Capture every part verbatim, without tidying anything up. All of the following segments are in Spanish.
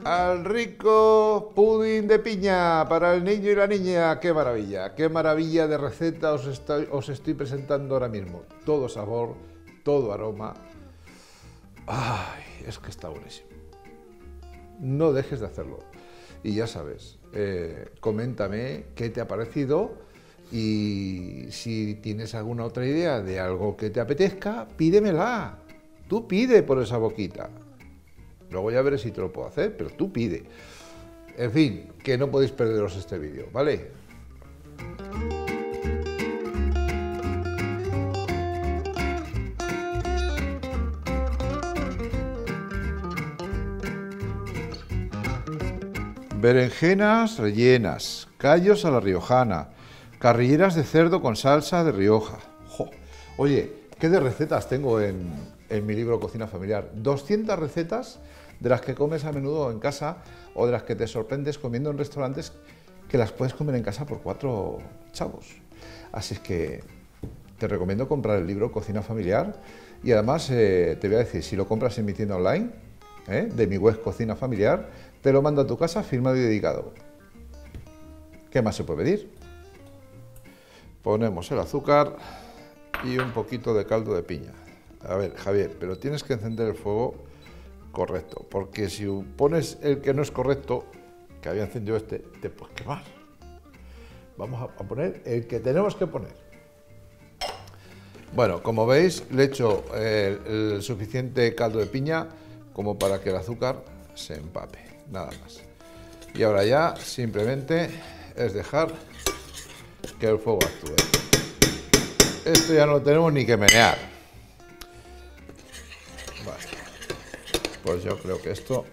al rico pudín de piña para el niño y la niña. ¡Qué maravilla! ¡Qué maravilla de receta os estoy, os estoy presentando ahora mismo! Todo sabor, todo aroma. ¡Ay! Es que está buenísimo. No dejes de hacerlo. Y ya sabes, eh, coméntame qué te ha parecido y si tienes alguna otra idea de algo que te apetezca, pídemela. Tú pide por esa boquita. Luego ya veré si te lo puedo hacer, pero tú pide. En fin, que no podéis perderos este vídeo, ¿vale? Berenjenas rellenas, callos a la riojana, carrilleras de cerdo con salsa de Rioja. ¡Jo! Oye, ¿qué de recetas tengo en, en mi libro Cocina Familiar? doscientas recetas de las que comes a menudo en casa o de las que te sorprendes comiendo en restaurantes que las puedes comer en casa por cuatro chavos. Así es que te recomiendo comprar el libro Cocina Familiar y además eh, te voy a decir, si lo compras en mi tienda online, ¿eh? de mi web Cocina Familiar, te lo mando a tu casa firmado y dedicado. ¿Qué más se puede pedir? Ponemos el azúcar y un poquito de caldo de piña. A ver, Javier, pero tienes que encender el fuego correcto, porque si pones el que no es correcto, que había encendido este, te puedes quemar. Vamos a poner el que tenemos que poner. Bueno, como veis, le he hecho el, el suficiente caldo de piña como para que el azúcar se empape, nada más. Y ahora ya simplemente es dejar que el fuego actúe. Esto ya no lo tenemos ni que menear. Vale. Pues yo creo que esto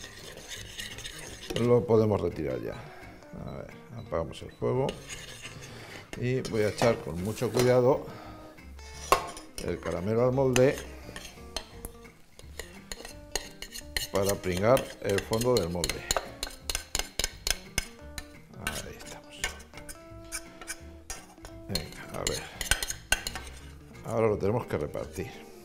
lo podemos retirar ya. A ver, apagamos el fuego y voy a echar con mucho cuidado el caramelo al molde para pringar el fondo del molde. Ahí estamos. Venga, a ver. Ahora lo tenemos que repartir.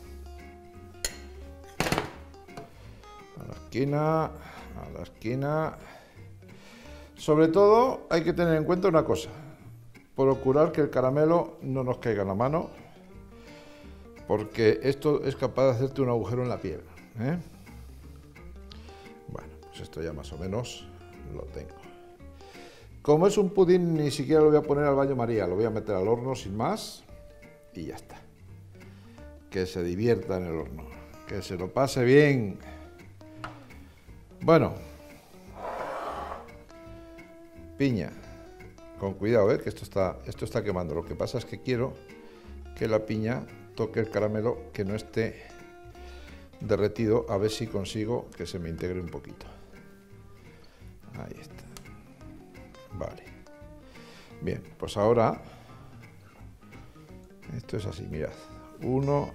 A la esquina, a la esquina. Sobre todo hay que tener en cuenta una cosa. Procurar que el caramelo no nos caiga en la mano, porque esto es capaz de hacerte un agujero en la piel, ¿eh? Bueno, pues esto ya más o menos lo tengo. Como es un pudín, ni siquiera lo voy a poner al baño María, lo voy a meter al horno sin más y ya está. Que se divierta en el horno, que se lo pase bien. Bueno, piña, con cuidado, ¿eh? Que esto está, esto está quemando. Lo que pasa es que quiero que la piña toque el caramelo, que no esté derretido, a ver si consigo que se me integre un poquito. Ahí está. Vale. Bien, pues ahora esto es así, mirad. Uno,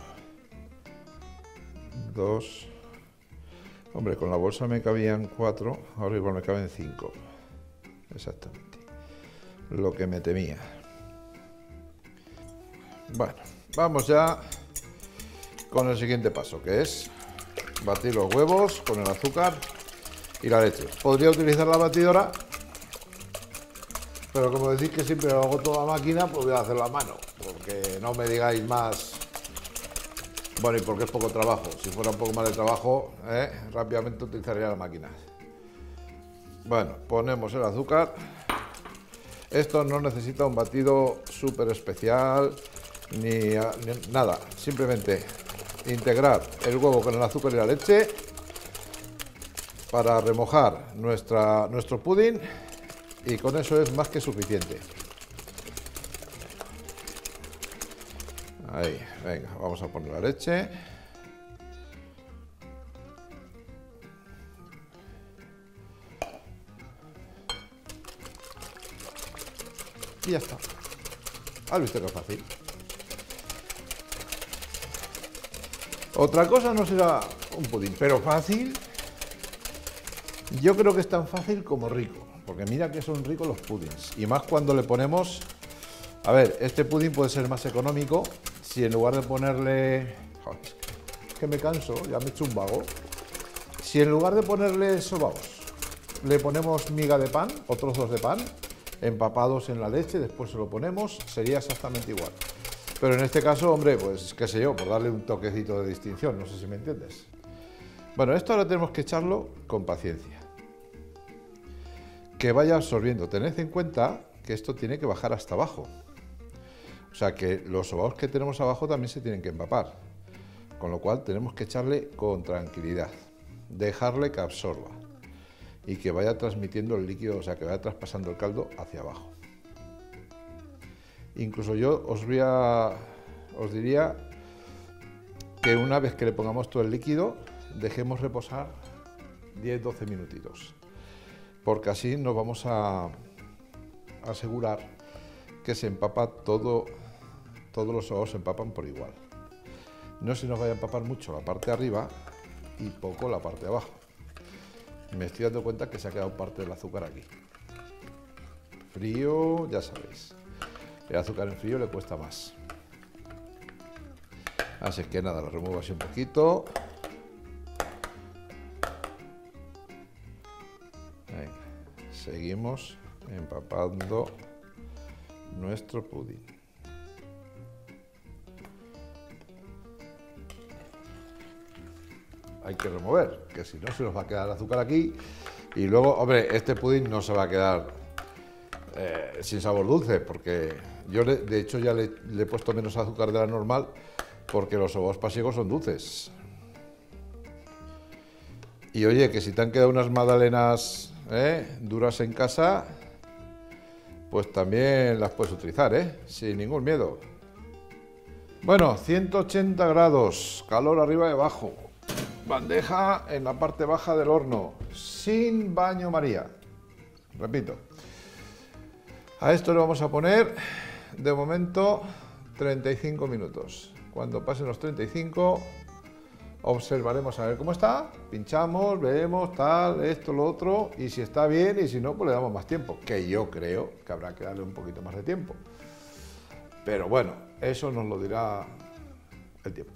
dos. Hombre, con la bolsa me cabían cuatro, ahora igual me caben cinco. Exactamente. Lo que me temía. Bueno, vamos ya con el siguiente paso, que es batir los huevos con el azúcar y la leche. Podría utilizar la batidora, pero como decís que siempre lo hago toda a máquina, pues voy a hacerlo a mano, porque no me digáis más. Bueno, y porque es poco trabajo. Si fuera un poco más de trabajo, ¿eh? rápidamente utilizaría la máquina. Bueno, ponemos el azúcar. Esto no necesita un batido súper especial, ni, ni nada. Simplemente integrar el huevo con el azúcar y la leche para remojar nuestra, nuestro pudín, y con eso es más que suficiente. Ahí, venga, vamos a poner la leche. Y ya está. ¿Has visto que es fácil? Otra cosa no será un pudín, pero fácil. Yo creo que es tan fácil como rico, porque mira que son ricos los pudins. Y más cuando le ponemos... A ver, este pudín puede ser más económico si en lugar de ponerle... Joder, es que me canso, ya me he hecho un vago. Si en lugar de ponerle sobabos le ponemos miga de pan o trozos de pan empapados en la leche, después se lo ponemos, sería exactamente igual. Pero en este caso, hombre, pues qué sé yo, por darle un toquecito de distinción, no sé si me entiendes. Bueno, esto ahora tenemos que echarlo con paciencia. Que vaya absorbiendo. Tened en cuenta que esto tiene que bajar hasta abajo. O sea que los sobaos que tenemos abajo también se tienen que empapar. Con lo cual tenemos que echarle con tranquilidad. Dejarle que absorba. Y que vaya transmitiendo el líquido, o sea que vaya traspasando el caldo hacia abajo. Incluso yo os, voy a, os diría que una vez que le pongamos todo el líquido, dejemos reposar diez doce minutitos, porque así nos vamos a asegurar que se empapa todo, todos los sobaos se empapan por igual. No se nos vaya a empapar mucho la parte de arriba y poco la parte de abajo. Me estoy dando cuenta que se ha quedado parte del azúcar aquí. Frío, ya sabéis. El azúcar en frío le cuesta más. Así que nada, lo remuevo así un poquito. Venga, seguimos empapando nuestro pudín. Hay que remover, que si no se nos va a quedar el azúcar aquí. Y luego, hombre, este pudín no se va a quedar eh, sin sabor dulce, porque yo le, de hecho ya le, le he puesto menos azúcar de la normal, porque los sobaos pasiegos son dulces. Y oye, que si te han quedado unas magdalenas eh, duras en casa, pues también las puedes utilizar, ¿eh? Sin ningún miedo. Bueno, ciento ochenta grados, calor arriba y abajo. Bandeja en la parte baja del horno, sin baño María. Repito. A esto le vamos a poner, de momento, treinta y cinco minutos. Cuando pasen los treinta y cinco, observaremos a ver cómo está. Pinchamos, vemos, tal, esto, lo otro. Y si está bien, y si no, pues le damos más tiempo. Que yo creo que habrá que darle un poquito más de tiempo. Pero bueno, eso nos lo dirá el tiempo.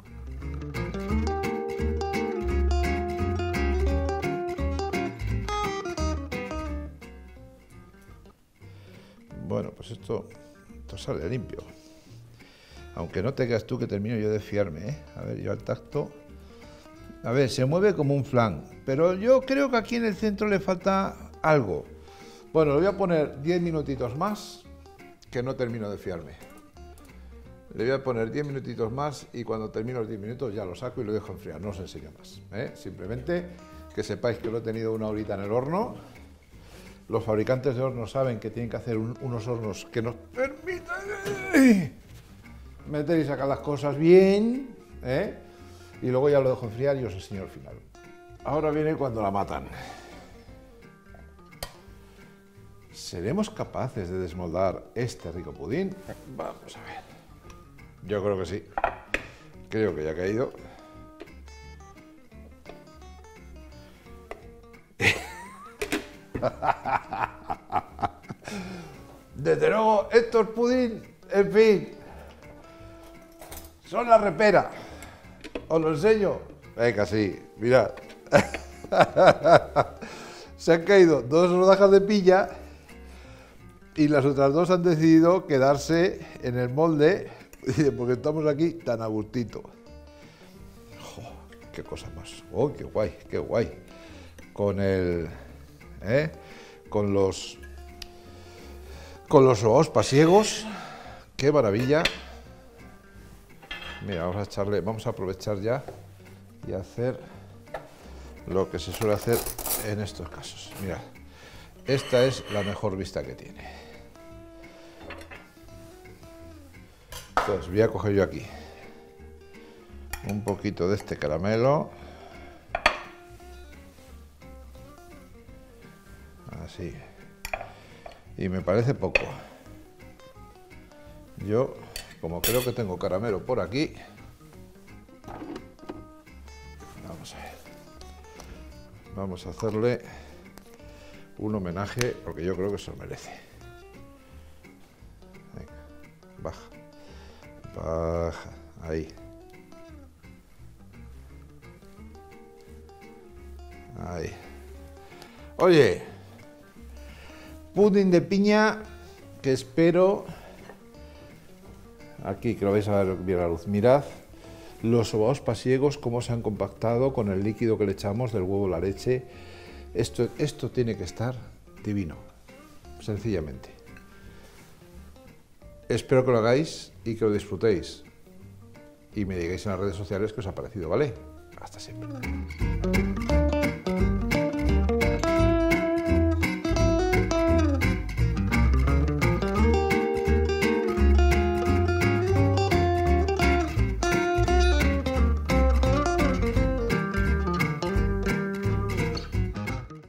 Bueno, pues esto, esto sale limpio. Aunque no te creas tú que termino yo de fiarme, ¿eh? A ver, yo al tacto... A ver, se mueve como un flan, pero yo creo que aquí en el centro le falta algo. Bueno, le voy a poner diez minutitos más, que no termino de fiarme. Le voy a poner diez minutitos más y cuando termino los diez minutos ya lo saco y lo dejo enfriar, no os enseño más, ¿eh? Simplemente que sepáis que lo he tenido una horita en el horno. Los fabricantes de hornos saben que tienen que hacer un, unos hornos que nos permitan meter y sacar las cosas bien, ¿eh? Y luego ya lo dejo enfriar y os enseño el final. Ahora viene cuando la matan. ¿Seremos capaces de desmoldar este rico pudín? Vamos a ver. Yo creo que sí. Creo que ya ha caído. Desde luego, estos pudín, en fin, son la repera. Os lo enseño. Venga, sí, mirad. Se han caído dos rodajas de pilla y las otras dos han decidido quedarse en el molde porque estamos aquí tan a gustito. Jo, qué cosa más. Oh, qué guay, qué guay. Con el... ¿eh? Con los... Con los sobaos pasiegos. Qué maravilla. Mira, vamos a echarle, vamos a aprovechar ya y hacer lo que se suele hacer en estos casos. Mirad, esta es la mejor vista que tiene. Entonces voy a coger yo aquí un poquito de este caramelo. Así. Y me parece poco. Yo... Como creo que tengo caramelo por aquí, vamos a ver, vamos a hacerle un homenaje porque yo creo que se lo merece. Venga, baja, baja, ahí, ahí. Oye, Pudín de piña que espero... Aquí, que lo vais a ver bien a la luz. Mirad los sobaos pasiegos, cómo se han compactado con el líquido que le echamos del huevo, la leche. Esto, esto tiene que estar divino, sencillamente. Espero que lo hagáis y que lo disfrutéis. Y me digáis en las redes sociales qué os ha parecido, ¿vale? Hasta siempre.